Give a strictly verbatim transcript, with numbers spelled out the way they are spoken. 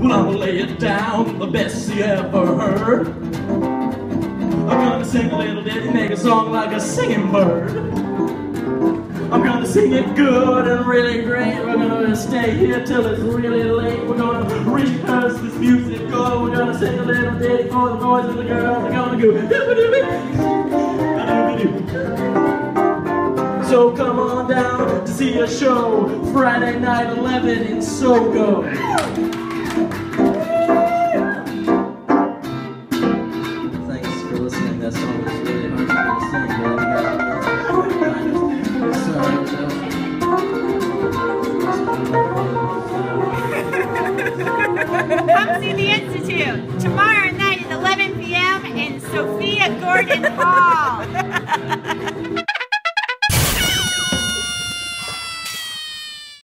Well, I'm gonna lay it down, the best you ever heard. I'm gonna sing a little ditty, make a song like a singing bird. I'm gonna sing it good and really great. We're gonna stay here till it's really late. We're gonna rehearse this music good. We're gonna sing a little ditty for the boys and the girls. We're gonna go doo-ba-doo-ba. So come on down to see a show Friday night eleven in SOGO. Thanks for listening. That song was really hard for me to sing. Come see the Institute tomorrow night at eleven p m in Sophia Gordon Hall.